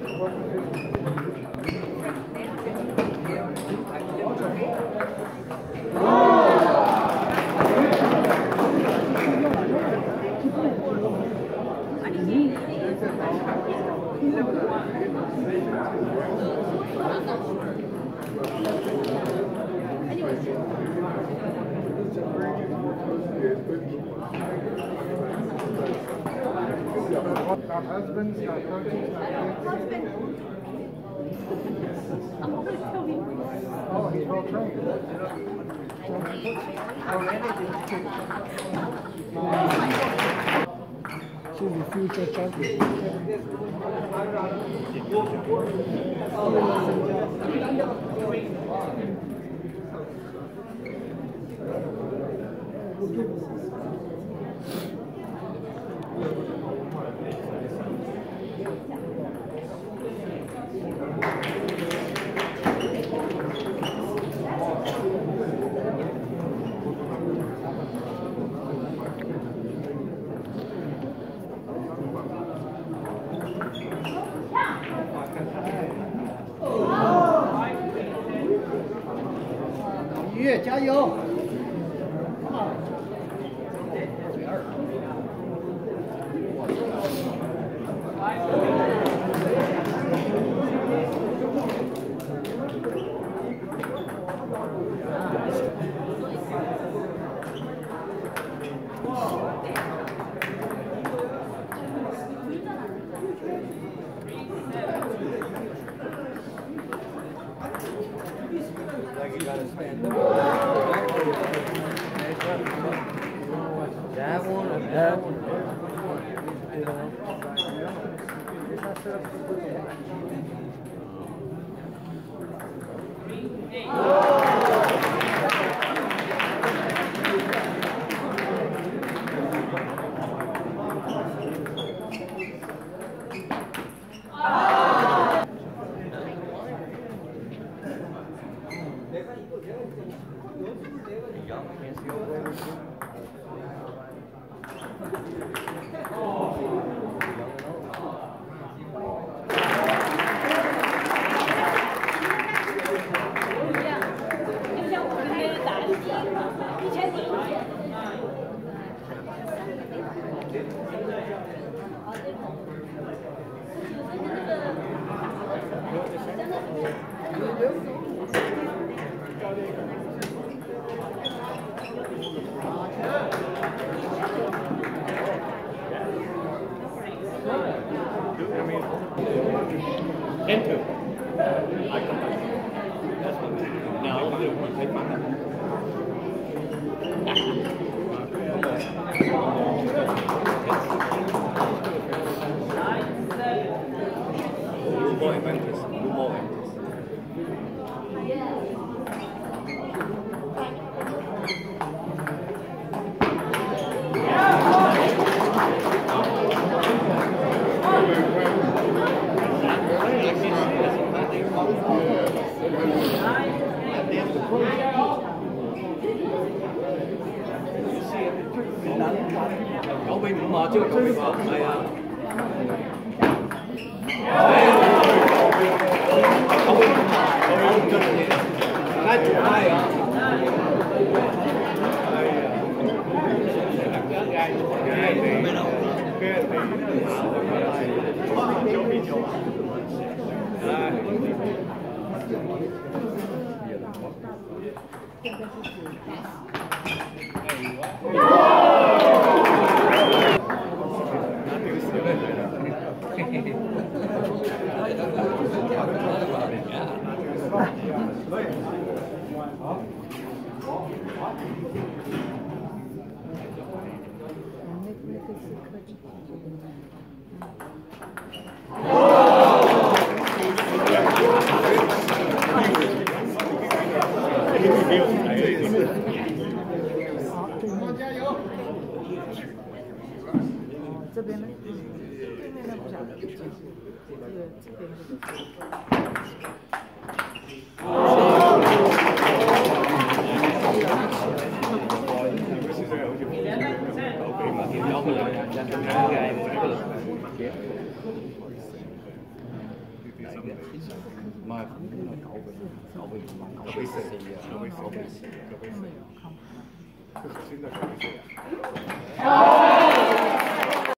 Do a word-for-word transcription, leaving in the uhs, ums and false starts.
Not husbands, not coaches, not kids. Oh, he's well trained. She's a future champion.愉悦，加油！ You gotta stand up. That one or that one. Enter. I come back. That's what now I'll do it. Take my hand. More inventors. More inventors. Cậu bị mụn mờ chưa? Cậu bị mờ mày à? Cậu bị mụn mờ, cậu bị mụn chân gì? Hai chục hai à? Cái thì cái 这边呢？对面呢不晓得，这个这边唔係九倍，九倍九倍四啊，九倍四，九倍四。佢頭先都係九倍四啊。